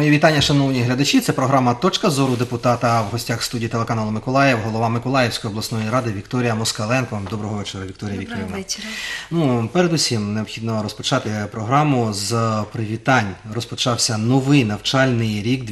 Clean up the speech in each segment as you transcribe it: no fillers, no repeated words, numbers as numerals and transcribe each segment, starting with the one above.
Мої вітання, шановні глядачі. Це програма «Точка зору» депутата. В гостях студії телеканалу «Миколаїв» голова Миколаївської обласної ради Вікторія Москаленко. Доброго вечора, Вікторія Вікторівна. Доброго вечора. Передусім необхідно розпочати програму з привітань. Розпочався новий навчальний рік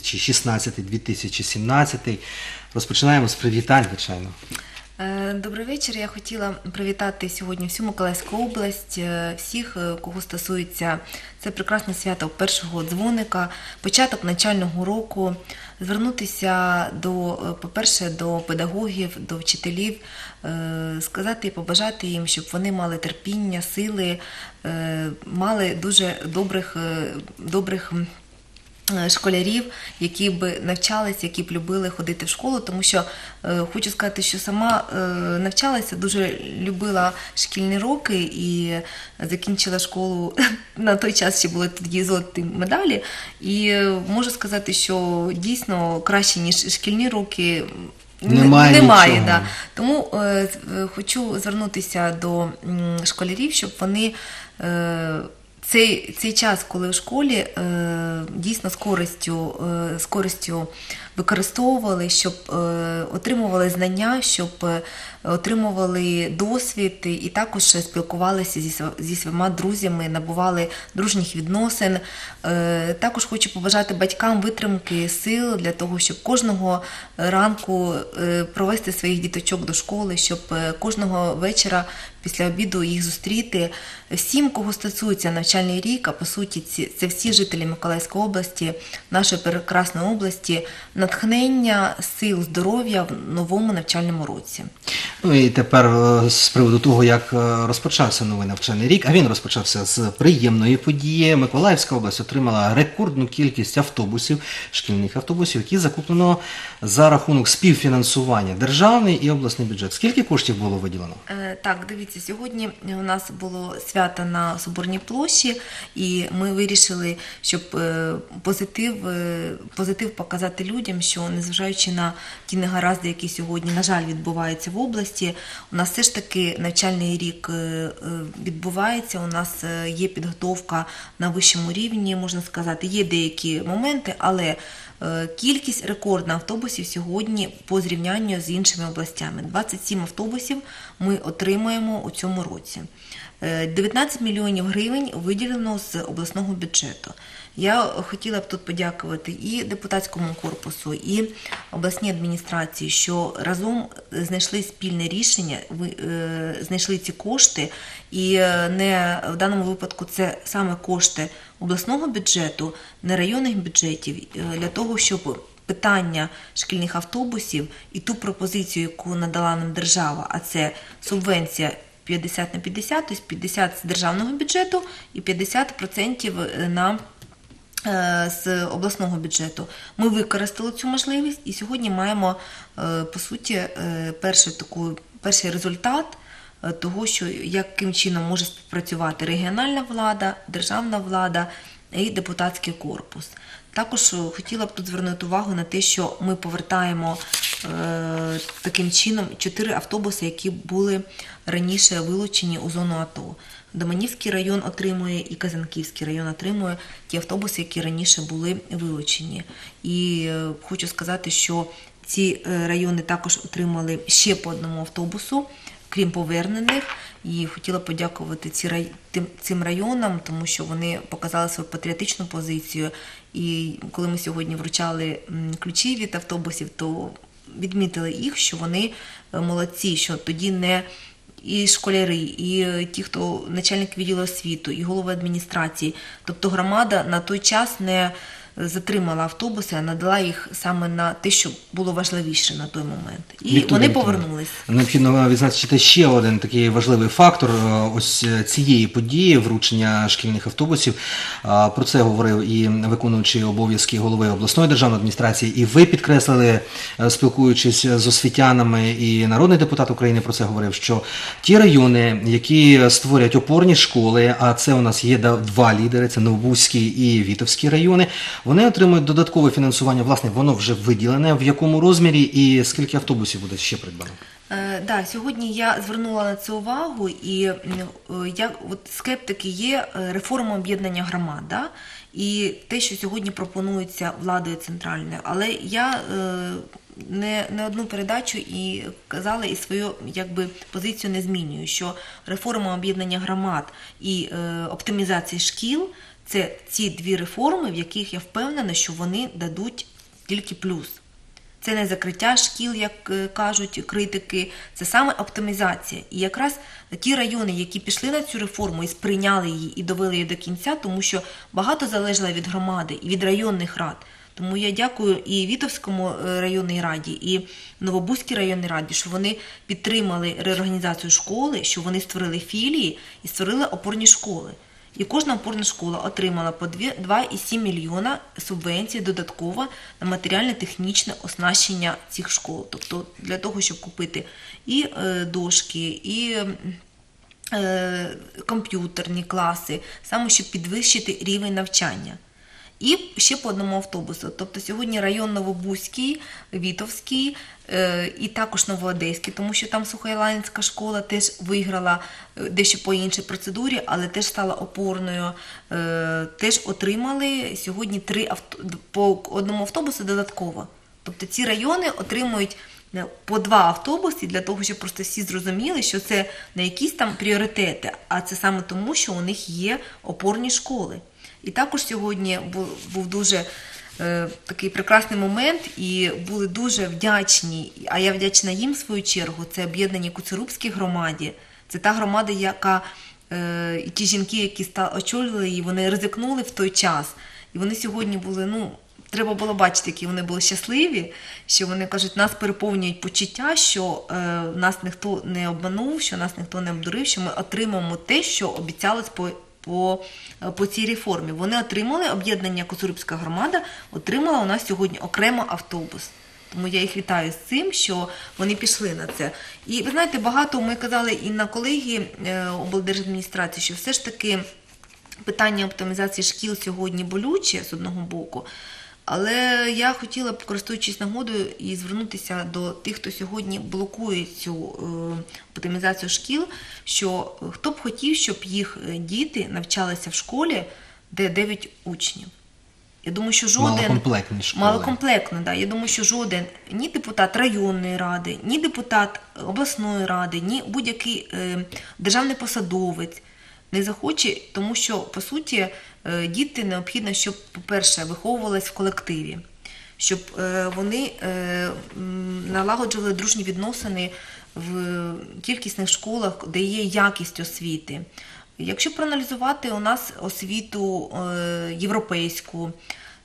2016-2017. Розпочинаємо з привітань, звичайно. Добрий вечір. Я хотіла привітати сьогодні всю Миколаївську область, всіх, кого стосується це прекрасне свято першого дзвоника, початок навчального року, звернутися по-перше, до педагогів, до вчителів, сказати і побажати їм, щоб вони мали терпіння, сили, мали дуже добрих школярів, які б навчалися, які б любили ходити в школу, тому що хочу сказати, що сама навчалася, дуже любила шкільні роки і закінчила школу, на той час ще були тоді золоті медалі, і можу сказати, що дійсно краще, ніж шкільні роки, немає. Да. Тому хочу звернутися до школярів, щоб вони цей час, коли в школі, дійсно з користю використовували, щоб отримували знання, щоб отримували досвід і також спілкувалися зі своїми друзями, набували дружніх відносин. Також хочу побажати батькам витримки, сил для того, щоб кожного ранку провести своїх діточок до школи, щоб кожного вечора після обіду їх зустріти. Всім, кого стосується навчальний рік, а по суті це всі жителі Миколаївської області, нашої прекрасної області, натхнення, сил, здоров'я в новому навчальному році. Ну і тепер з приводу того, як розпочався новий навчальний рік, а він розпочався з приємної події. Миколаївська область отримала рекордну кількість автобусів, шкільних автобусів, які закуплено за рахунок співфінансування державний і обласний бюджет. Скільки коштів було виділено? Так, дивіться, сьогодні у нас було свято на Соборній площі, і ми вирішили, щоб позитив показати людям, що незважаючи на ті негаразди, які сьогодні, на жаль, відбуваються в області, у нас все ж таки навчальний рік відбувається, у нас є підготовка на вищому рівні, можна сказати, є деякі моменти, але кількість рекордна автобусів сьогодні по зрівнянню з іншими областями. 27 автобусів ми отримаємо у цьому році. 19 мільйонів гривень виділено з обласного бюджету. Я хотіла б тут подякувати і депутатському корпусу, і обласній адміністрації, що разом знайшли спільне рішення, знайшли ці кошти, і в даному випадку це саме кошти обласного бюджету, не районних бюджетів, для того, щоб питання шкільних автобусів і ту пропозицію, яку надала нам держава, а це субвенція 50 на 50, тобто 50 з державного бюджету і 50% з обласного бюджету. Ми використали цю можливість і сьогодні маємо, по суті, перший результат того, що яким чином може співпрацювати регіональна влада, державна влада і депутатський корпус. Також хотіла б тут звернути увагу на те, що ми повертаємо таким чином 4 автобуси, які були раніше вилучені у зону АТО. Доманівський район отримує і Казанківський район отримує ті автобуси, які раніше були вилучені. І хочу сказати, що ці райони також отримали ще по одному автобусу, крім повернених. І хотіла подякувати цим районам, тому що вони показали свою патріотичну позицію. І коли ми сьогодні вручали ключі від автобусів, то відмітили їх, що вони молодці, що тоді не і школяри, і ті, хто начальник відділу освіти, і голови адміністрації. Тобто громада на той час не затримала автобуси, а надала їх саме на те, що було важливіше на той момент. І вони повернулись. Необхідно відзначити ще один такий важливий фактор ось цієї події, вручення шкільних автобусів. Про це говорив і виконуючий обов'язки голови обласної державної адміністрації, і ви підкреслили, спілкуючись з освітянами, і народний депутат України про це говорив, що ті райони, які створять опорні школи, а це у нас є 2 лідери, це Новобузький і Вітовський райони, Вони отримують додаткове фінансування, власне, воно вже виділене, в якому розмірі і скільки автобусів буде ще придбано? Да, сьогодні я звернула на це увагу, і от скептики є реформа об'єднання громад, да? І те, що сьогодні пропонується владою центральною. Але я не одну передачу і казала, і свою позицію не змінюю, що реформа об'єднання громад і оптимізація шкіл – це ці дві реформи, в яких я впевнена, що вони дадуть тільки плюс. Це не закриття шкіл, як кажуть критики, це саме оптимізація. І якраз ті райони, які пішли на цю реформу і сприйняли її, і довели її до кінця, тому що багато залежало від громади і від районних рад. Тому я дякую і Вітовському районній раді, і Новобузькій районній раді, що вони підтримали реорганізацію школи, що вони створили філії і створили опорні школи. І кожна опорна школа отримала по 2,7 мільйона субвенцій додатково на матеріально-технічне оснащення цих школ. Тобто для того, щоб купити і дошки, і комп'ютерні класи, саме щоб підвищити рівень навчання. І ще по одному автобусу. Тобто сьогодні район Новобузький, Вітовський і також Новоодеський, тому що там Сухоялинська школа теж виграла дещо по іншій процедурі, але теж стала опорною. Теж отримали сьогодні по одному автобусу додатково. Тобто ці райони отримують по 2 автобуси для того, щоб просто всі зрозуміли, що це не якісь там пріоритети, а це саме тому, що у них є опорні школи. І також сьогодні був дуже такий прекрасний момент, і були дуже вдячні, а я вдячна їм в свою чергу, це об'єднання Коцюрубській громаді. Це та громада, яка, і ті жінки, які очолювали її, вони ризикнули в той час. І вони сьогодні були, треба було бачити, які вони були щасливі, що вони кажуть, нас переповнюють почуття, що нас ніхто не обманув, що нас ніхто не обдурив, що ми отримаємо те, що обіцялось по цій реформі. Вони отримали, об'єднання Коцюрубська громада отримала у нас сьогодні окремо автобус. Тому я їх вітаю з цим, що вони пішли на це. І ви знаєте, багато ми казали і на колегії облдержадміністрації, що все ж таки питання оптимізації шкіл сьогодні болюче з одного боку. Але я хотіла б, користуючись нагодою, і звернутися до тих, хто сьогодні блокує цю оптимізацію шкіл, що хто б хотів, щоб їх діти навчалися в школі, де 9 учнів. Я думаю, що малокомплектні школи. Малокомплектно, да. Я думаю, що жоден ні депутат районної ради, ні депутат обласної ради, ні будь-який державний посадовець не захоче, тому що, по суті, діти необхідно, щоб, по-перше, виховувались в колективі, щоб вони налагоджували дружні відносини в кількісних школах, де є якість освіти. Якщо проаналізувати у нас освіту європейську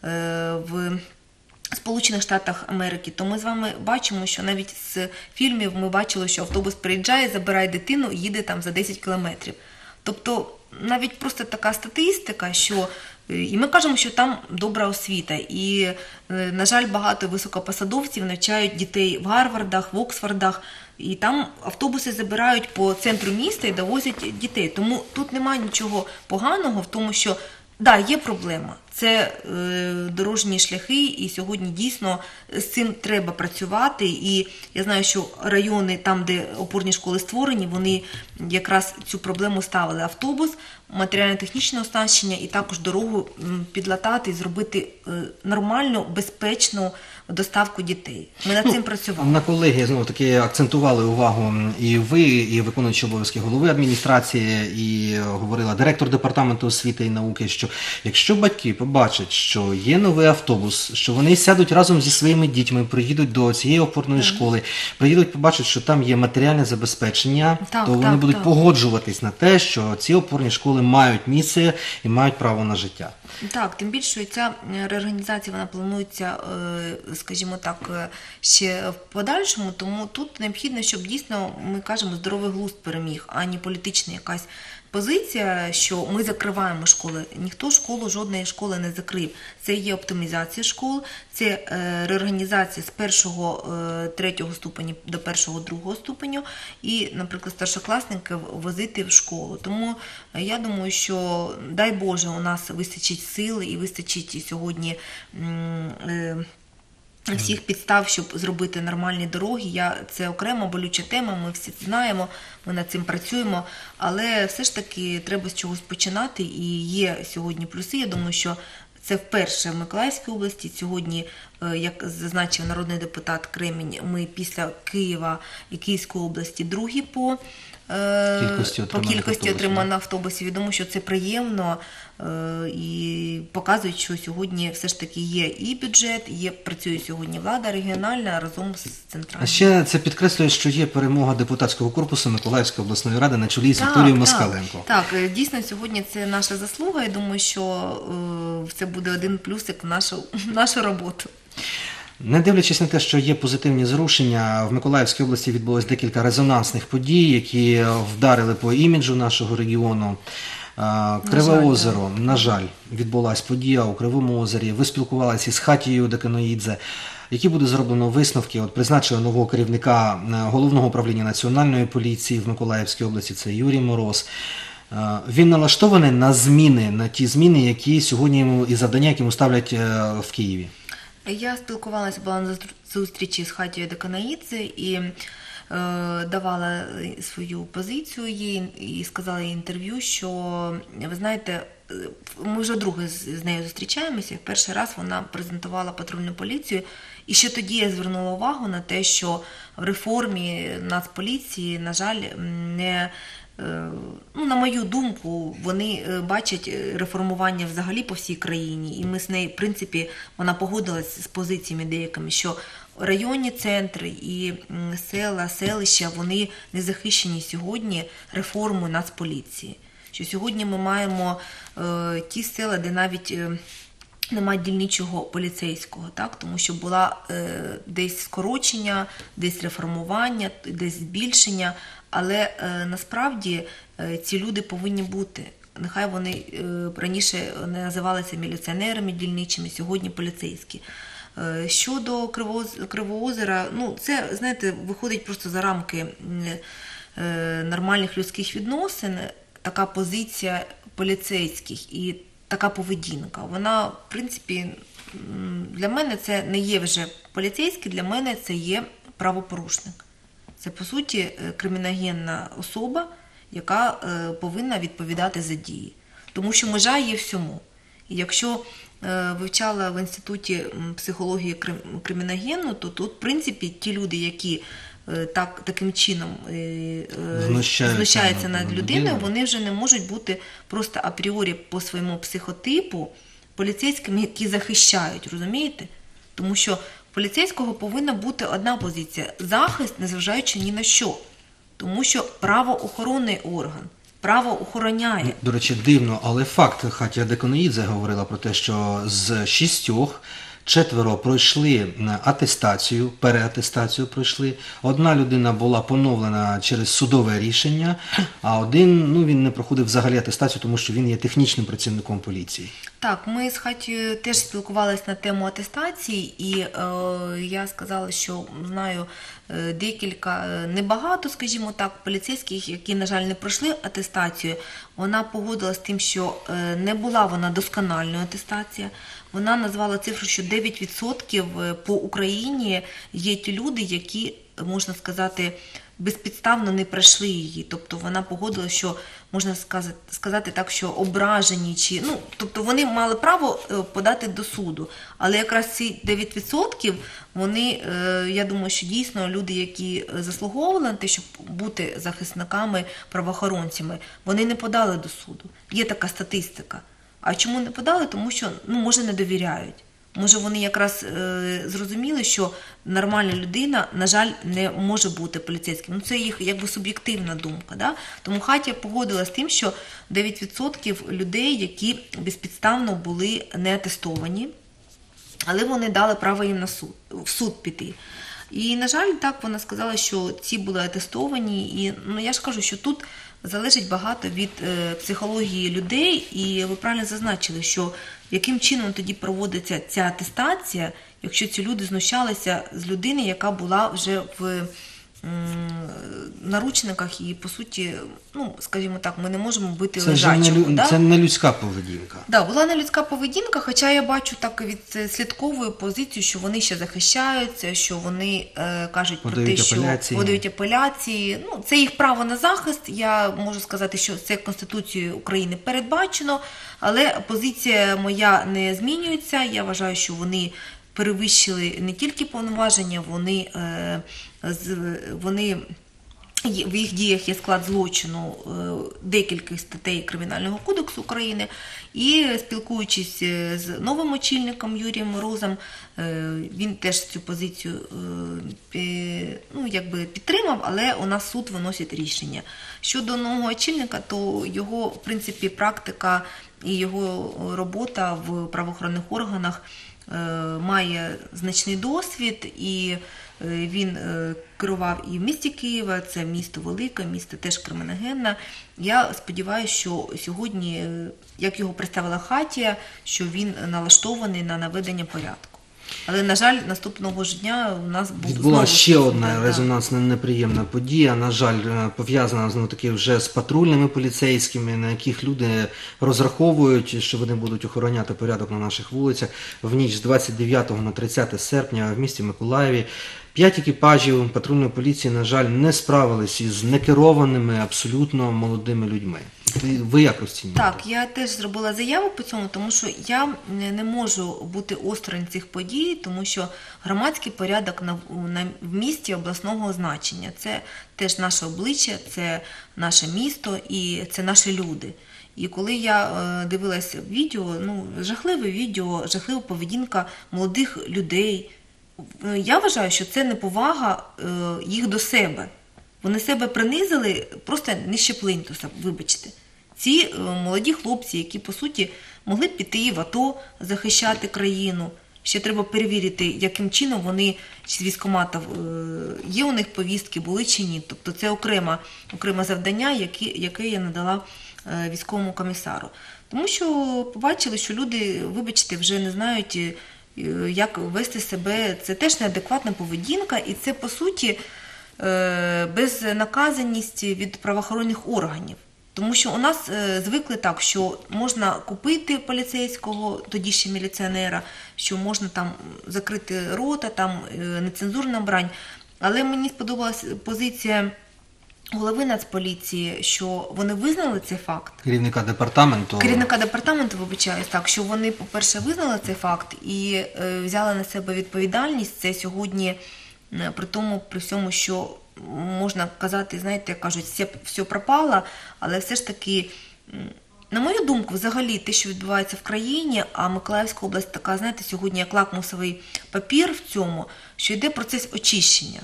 в Сполучених Штатах Америки, то ми з вами бачимо, що навіть з фільмів ми бачили, що автобус приїжджає, забирає дитину і їде там за 10 кілометрів. Тобто навіть просто така статистика, що і ми кажемо, що там добра освіта. І, на жаль, багато високопосадовців навчають дітей в Гарвардах, в Оксфордах, і там автобуси забирають по центру міста і довозять дітей. Тому тут немає нічого поганого в тому, що, да, є проблема. Це дорожні шляхи, і сьогодні дійсно з цим треба працювати. І я знаю, що райони, там, де опорні школи створені, вони якраз цю проблему ставили. Автобус, матеріально-технічне оснащення і також дорогу підлатати і зробити нормальну, безпечну доставку дітей. Ми над цим працювали. На колегії, знову-таки, акцентували увагу і ви, і виконуючий обов'язки голови адміністрації, і говорила директор департаменту освіти і науки, що якщо батьки побачать, що є новий автобус, що вони сядуть разом зі своїми дітьми, приїдуть до цієї опорної школи, приїдуть, побачать, що там є матеріальне забезпечення, то вони будуть погоджуватись на те, що ці опорні школи мають місце і мають право на життя. Так, тим більше ця реорганізація, вона планується, скажімо так, ще в подальшому, тому тут необхідно, щоб дійсно, ми кажемо, здоровий глузд переміг, а не політична якась позиція, що ми закриваємо школи. Ніхто жодної школи не закрив. Це є оптимізація школ, це реорганізація з 1-3 ступеню до 1-2 ступеню і, наприклад, старшокласників возити в школу. Тому я думаю, що, дай Боже, у нас вистачить сили і вистачить сьогодні всіх підстав, щоб зробити нормальні дороги. Це окрема болюча тема, ми всі знаємо, ми над цим працюємо, але все ж таки треба з чогось починати, і є сьогодні плюси. Я думаю, що це вперше в Миколаївській області. Сьогодні, як зазначив народний депутат Кремінь, ми після Києва і Київської області другі по кількості отриманих автобусів. Відомо, що це приємно і показують, що сьогодні все ж таки є і бюджет, працює сьогодні влада регіональна разом з центральною. А ще це підкреслює, що є перемога депутатського корпусу Миколаївської обласної ради на чолі з Вікторією Москаленко. Так, дійсно, сьогодні це наша заслуга. Я думаю, що це буде один плюсик в нашу роботу. Не дивлячись на те, що є позитивні зрушення, в Миколаївській області відбулось декілька резонансних подій, які вдарили по іміджу нашого регіону. Криве озеро, на жаль, відбулась подія у Кривому озері. Ви спілкувалися із Хатією Деканоїдзе. Які буде зроблено висновки? Призначили нового керівника Головного управління Національної поліції в Миколаївській області, це Юрій Мороз. Він налаштований на ті зміни, які сьогодні йому і завдання, які йому ставлять в Києві. Я спілкувалася, була на зустрічі з Хатією Деканоїдзе і давала свою позицію їй і сказала їй інтерв'ю, що, ви знаєте, ми вже вдруге з нею зустрічаємося. Перший раз вона презентувала патрульну поліцію, і ще тоді я звернула увагу на те, що в реформі Нацполіції, на жаль, на мою думку, вони бачать реформування взагалі по всій країні. І ми з нею, в принципі, вона погодилась з позиціями деякими, що районні центри і села, селища, вони не захищені сьогодні реформою Нацполіції. Що сьогодні ми маємо ті села, де навіть немає дільничого поліцейського, так? Тому що була десь скорочення, десь реформування, десь збільшення, але насправді ці люди повинні бути. Нехай вони раніше не називалися міліціонерами дільничими, сьогодні поліцейські. Щодо Кривого озера, це, знаєте, виходить просто за рамки нормальних людських відносин, така позиція поліцейських і така поведінка. Вона, в принципі, для мене це не є вже поліцейський, для мене це є правопорушник. Це, по суті, криміногенна особа, яка повинна відповідати за дії. Тому що межа є всьому. І якщо вивчала в інституті психології криміногенну, то тут, в принципі, ті люди, які таким чином знущаються над людиною, вони вже не можуть бути просто апріорі по своєму психотипу поліцейськими, які захищають, розумієте? Тому що в поліцейського повинна бути одна позиція – захист, незважаючи ні на що. Тому що правоохоронний орган, право охороняє. До речі, дивно, але факт. Хатія Деканоїдзе говорила про те, що з 6 4 пройшли атестацію, переатестацію пройшли. Одна людина була поновлена через судове рішення, а один, він не проходив взагалі атестацію, тому що він є технічним працівником поліції. Так, ми з Хатією теж спілкувалися на тему атестації, і я сказала, що знаю декілька, небагато, скажімо так, поліцейських, які, на жаль, не пройшли атестацію. Вона погодилась з тим, що не була вона доскональною атестація. Вона назвала цифру, що 9% по Україні є ті люди, які, можна сказати, безпідставно не пройшли її. Тобто вона погодила, що, можна сказати так, що ображені, тобто вони мали право подати до суду. Але якраз ці 9%, вони, я думаю, що дійсно люди, які заслуговували на те, щоб бути захисниками, правоохоронцями, вони не подали до суду. Є така статистика. А чому не подали? Тому що, може, не довіряють. Може, вони якраз зрозуміли, що нормальна людина, на жаль, не може бути поліцейським. Це їх якби суб'єктивна думка. Да? Тому Хатія погодилася з тим, що 9% людей, які безпідставно були не атестовані, але вони дали право їм в суд піти. І, на жаль, так вона сказала, що ці були атестовані. І я ж кажу, що тут залежить багато від психології людей. І ви правильно зазначили, що яким чином тоді проводиться ця атестація, якщо ці люди знущалися з людини, яка була вже в наручниках і, по суті, скажімо так, ми не можемо бити лежачого. Це не людська поведінка. Да, була не людська поведінка, хоча я бачу так відслідковую позицію, що вони ще захищаються, що вони кажуть про те, що подають апеляції. Це їх право на захист. Я можу сказати, що це Конституцією України передбачено, але позиція моя не змінюється. Я вважаю, що вони перевищили не тільки повноваження, в їх діях є склад злочину декількох статей Кримінального кодексу України. І спілкуючись з новим очільником Юрієм Морозом, він теж цю позицію підтримав, але у нас суд виносить рішення. Щодо нового очільника, то його, в принципі, практика і його робота в правоохоронних органах має значний досвід, і він керував і в місті Києва, це місто велике, місто теж криміногенне. Я сподіваюся, що сьогодні, як його представила Хатія, що він налаштований на наведення порядку. Але, на жаль, наступного ж дня у нас відбула ще одна резонансна неприємна подія, на жаль, пов'язана знову-таки вже з патрульними поліцейськими, на яких люди розраховують, що вони будуть охороняти порядок на наших вулицях. В ніч з 29 на 30 серпня в місті Миколаєві 5 екіпажів патрульної поліції, на жаль, не справились із некерованими, абсолютно молодими людьми. Ви як розцінюєте? Так, я теж зробила заяву по цьому, тому що я не можу бути осторонь цих подій, тому що громадський порядок в місті обласного значення. Це теж наше обличчя, це наше місто і це наші люди. І коли я дивилася відео, жахливе відео, жахлива поведінка молодих людей, я вважаю, що це неповага їх до себе. Вони себе принизили просто нижче плінтуса, вибачте. Ці молоді хлопці, які, по суті, могли б піти в АТО захищати країну. Ще треба перевірити, яким чином вони з військкоматів, є у них повістки, були чи ні. Тобто це окреме завдання, яке я надала військовому комісару. Тому що побачили, що люди, вибачте, вже не знають, як вести себе. Це теж неадекватна поведінка, і це, по суті, безнаказаність від правоохоронних органів. Тому що у нас звикли так, що можна купити поліцейського, тоді ще міліціонера, що можна там закрити рота, там нецензурна брань. Але мені сподобалася позиція голови Нацполіції, що вони визнали цей факт. Керівника департаменту, вибачаюсь, так, що вони, по-перше, визнали цей факт і взяли на себе відповідальність. Це сьогодні при всьому, що можна казати, знаєте, як кажуть, все пропало, але все ж таки, на мою думку, взагалі, те, що відбувається в країні, а Миколаївська область така, знаєте, сьогодні як лакмусовий папір в цьому, що йде процес очищення.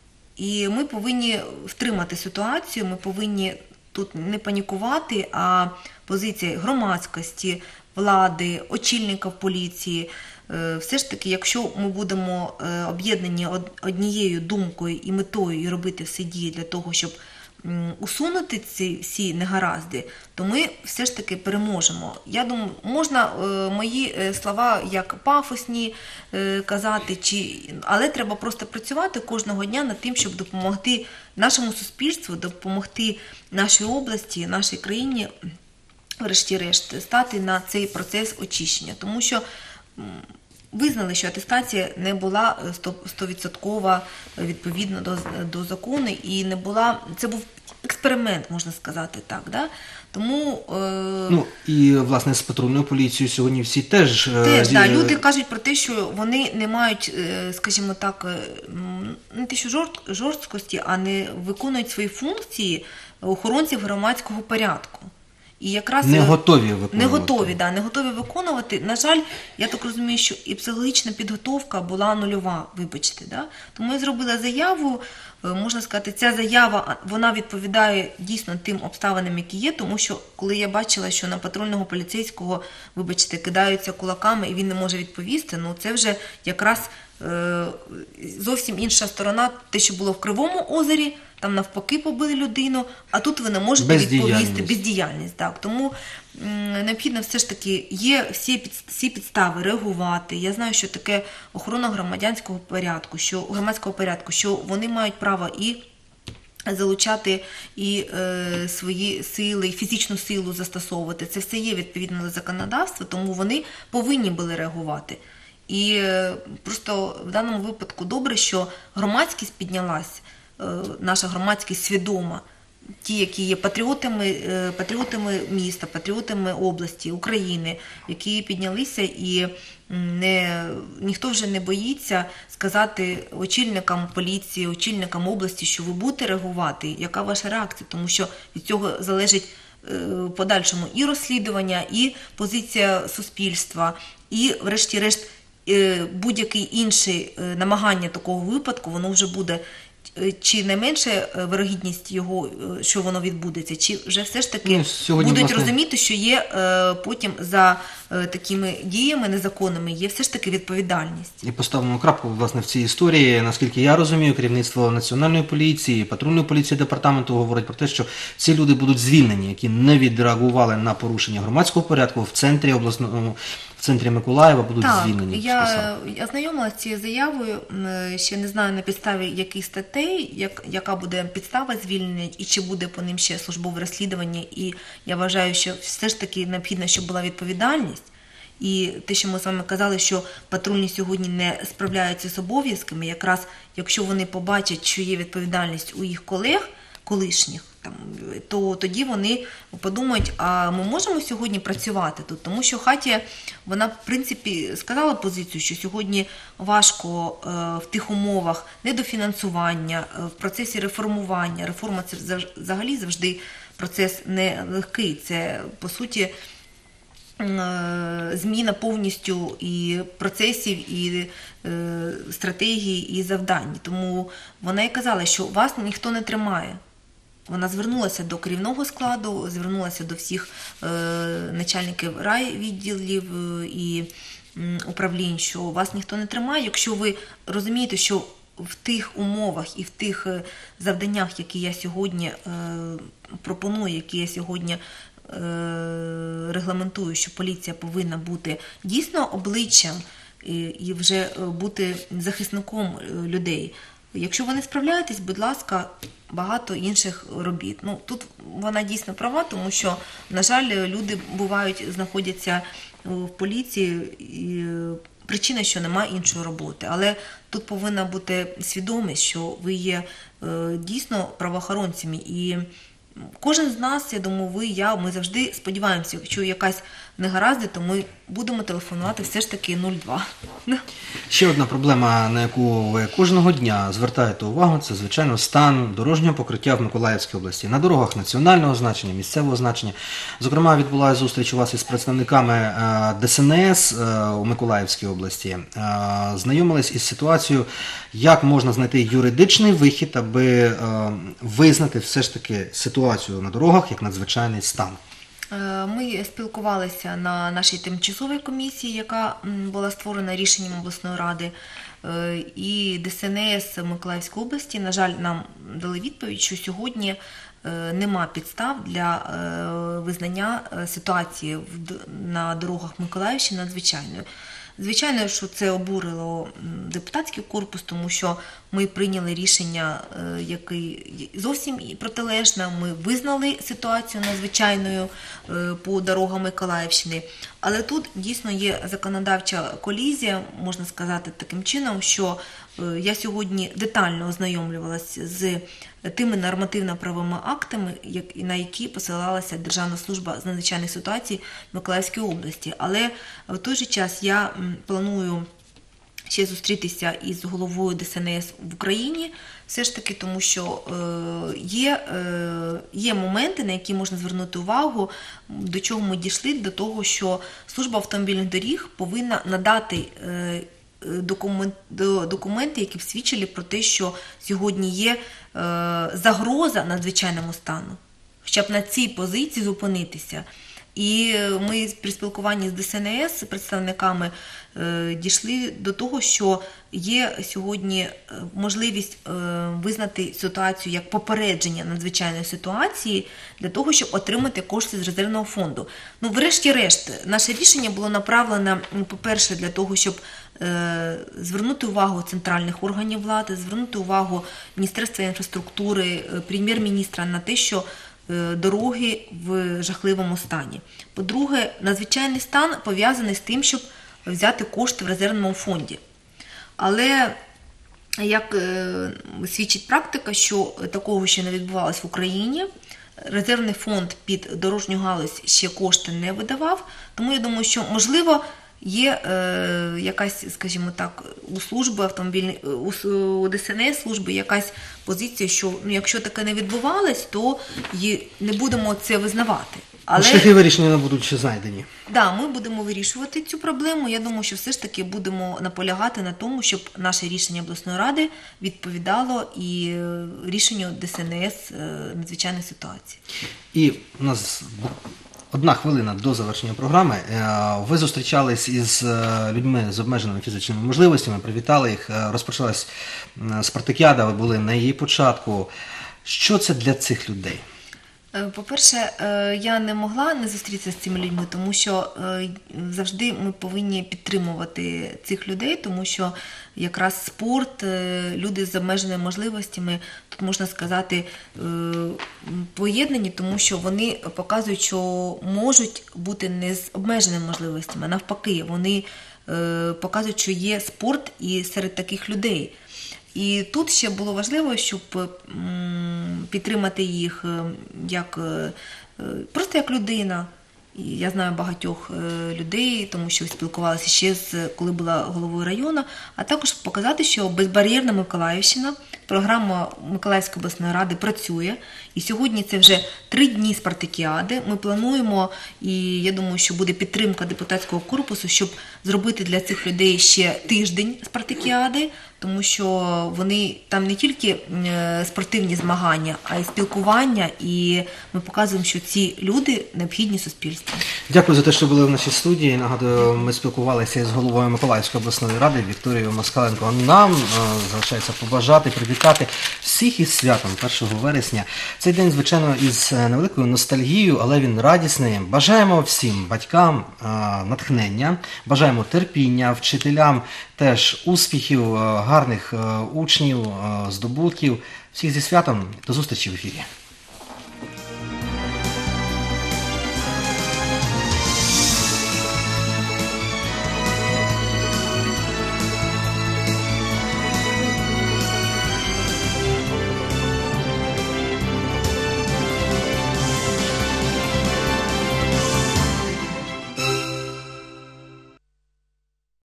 І ми повинні втримати ситуацію, ми повинні тут не панікувати, а позиція громадськості, влади, очільників поліції. Все ж таки, якщо ми будемо об'єднані однією думкою і метою і робити все дії для того, щоб усунути ці всі негаразди, то ми все ж таки переможемо. Я думаю, можна мої слова як пафосні казати, але треба просто працювати кожного дня над тим, щоб допомогти нашому суспільству, допомогти нашій області, нашій країні, врешті-решт, стати на цей процес очищення. Тому що визнали, що атестація не була 100% відповідно до закону, і не була, це був експеримент, можна сказати так, да? Тому... і, власне, з патрульною поліцією сьогодні всі теж... да, люди кажуть про те, що вони не мають, скажімо так, не те, що жорсткості, а не виконують свої функції охоронців громадського порядку. І якраз не готові виконувати. На жаль, я так розумію, що і психологічна підготовка була нульова, вибачте. Да? Тому я зробила заяву, можна сказати, ця заява, вона відповідає дійсно тим обставинам, які є, тому що коли я бачила, що на патрульного поліцейського, вибачте, кидаються кулаками і він не може відповісти, це вже якраз зовсім інша сторона, те, що було в Кривому озері, там навпаки побили людину, а тут ви не можете відповісти. Бездіяльність. Так. Тому необхідно все ж таки, є всі підстави реагувати. Я знаю, що таке охорона громадського порядку, що вони мають право і залучати і свої сили, і фізичну силу застосовувати. Це все є відповідно до законодавства, тому вони повинні були реагувати. І просто в даному випадку добре, що громадськість піднялась, наша громадськість свідома, ті, які є патріотами міста, патріотами області, України, які піднялися, і ніхто вже не боїться сказати очільникам поліції, очільникам області, що ви будете реагувати, яка ваша реакція, тому що від цього залежить в подальшому і розслідування, і позиція суспільства, і врешті-решт будь-який інший намагання такого випадку, воно вже буде чи не менше вирогідність його, що воно відбудеться, чи вже все ж таки будуть розуміти, що є потім за такими діями незаконними, є все ж таки відповідальність. І поставимо крапку, власне, в цій історії. Наскільки я розумію, керівництво Національної поліції, патрульної поліції департаменту говорить про те, що ці люди будуть звільнені, які не відреагували на порушення громадського порядку в центрі обласного, в центрі Миколаєва, будуть звільнені. Я ознайомилася з цією заявою, ще не знаю на підставі яких статей, яка буде підстава звільнення і чи буде по ним ще службове розслідування. І я вважаю, що все ж таки необхідно, щоб була відповідальність. І те, що ми з вами казали, що патрульні сьогодні не справляються з обов'язками, якраз якщо вони побачать, що є відповідальність у їх колег колишніх, то тоді вони подумають, а ми можемо сьогодні працювати тут? Тому що Хатія, вона, в принципі, сказала позицію, що сьогодні важко в тих умовах недофінансування, в процесі реформування. Реформа – це взагалі завжди процес нелегкий. Це, по суті, зміна повністю і процесів, і стратегії, і завдань. Тому вона і казала, що вас ніхто не тримає. Вона звернулася до керівного складу, звернулася до всіх начальників райвідділів і управлінь, що вас ніхто не тримає. Якщо ви розумієте, що в тих умовах і в тих завданнях, які я сьогодні пропоную, які я сьогодні регламентую, що поліція повинна бути дійсно обличчям і вже бути захисником людей. Якщо ви не справляєтесь, будь ласка, багато інших робіт. Тут вона дійсно права, тому що, на жаль, люди бувають, знаходяться в поліції, і причина, що немає іншої роботи. Але тут повинна бути свідомість, що ви є дійсно правоохоронцями. І кожен з нас, я думаю, ви, я, ми завжди сподіваємося, якщо якась негаразди, то ми будемо телефонувати все ж таки 02. Ще одна проблема, на яку ви кожного дня звертаєте увагу, це, звичайно, стан дорожнього покриття в Миколаївській області. На дорогах національного значення, місцевого значення. Зокрема, відбулася зустріч у вас із представниками ДСНС у Миколаївській області. Знайомились із ситуацією, як можна знайти юридичний вихід, аби визнати все ж таки ситуацію на дорогах як надзвичайний стан. Ми спілкувалися на нашій тимчасовій комісії, яка була створена рішенням обласної ради, і ДСНС Миколаївської області, на жаль, нам дали відповідь, що сьогодні нема підстав для визнання ситуації на дорогах Миколаївщини надзвичайною. Звичайно, що це обурило депутатський корпус, тому що ми прийняли рішення, яке зовсім протилежне. Ми визнали ситуацію надзвичайною по дорогам Миколаївщини. Але тут дійсно є законодавча колізія, можна сказати таким чином, що я сьогодні детально ознайомлювалася з тими нормативно-правовими актами, на які посилалася Державна служба з надзвичайних ситуацій Миколаївської області. Але в той же час я планую ще зустрітися із головою ДСНС в Україні, все ж таки, тому що є моменти, на які можна звернути увагу, до чого ми дійшли, до того, що служба автомобільних доріг повинна надати документи, які б свідчили про те, що сьогодні є загроза надзвичайному стану. Хоча б на цій позиції зупинитися. І ми при спілкуванні з ДСНС, з представниками, дійшли до того, що є сьогодні можливість визнати ситуацію як попередження надзвичайної ситуації для того, щоб отримати кошти з резервного фонду. Ну, врешті-решт, наше рішення було направлено, по-перше, для того, щоб звернути увагу центральних органів влади, звернути увагу Міністерства інфраструктури, прем'єр-міністра на те, що дороги в жахливому стані. По-друге, надзвичайний стан пов'язаний з тим, щоб взяти кошти в резервному фонді. Але, як свідчить практика, що такого ще не відбувалося в Україні, резервний фонд під дорожню галузь ще кошти не видавав, тому я думаю, що, можливо, є якась, скажімо так, у служби автомобільної, у ДСНС служби якась позиція, що якщо таке не відбувалось, то не будемо це визнавати. Але шляхи вирішення не будуть ще знайдені. Да, ми будемо вирішувати цю проблему. Я думаю, що все ж таки будемо наполягати на тому, щоб наше рішення обласної ради відповідало і рішенню ДСНС надзвичайної ситуації. І у нас 1 хвилина до завершення програми. Ви зустрічались із людьми з обмеженими фізичними можливостями, привітали їх, розпочалась спартакіада, ви були на її початку. Що це для цих людей? По-перше, я не могла не зустрітися з цими людьми, тому що завжди ми повинні підтримувати цих людей, тому що якраз спорт, люди з обмеженими можливостями, тут можна сказати, поєднані, тому що вони показують, що можуть бути не з обмеженими можливостями, а навпаки, вони показують, що є спорт і серед таких людей. І тут ще було важливо, щоб підтримати їх просто як людина. І я знаю багатьох людей, тому що спілкувалася ще коли була головою району, а також показати, що безбар'єрна Миколаївщина, програма Миколаївської обласної ради працює. І сьогодні це вже 3 дні спартакіади. Ми плануємо, і я думаю, що буде підтримка депутатського корпусу, щоб зробити для цих людей ще тиждень спартакіади, тому що вони там не тільки спортивні змагання, а й спілкування, і ми показуємо, що ці люди необхідні суспільству. Дякую за те, що були в нашій студії. Нагадую, ми спілкувалися із головою Миколаївської обласної ради Вікторією Москаленко. Нам залишається побажати, привітати всіх із святом 1 вересня. Цей день, звичайно, із невеликою ностальгією, але він радісний. Бажаємо всім батькам натхнення, бажаємо терпіння, вчителям теж успіхів, гарних учнів, здобутків. Всіх зі святом. До зустрічі в ефірі.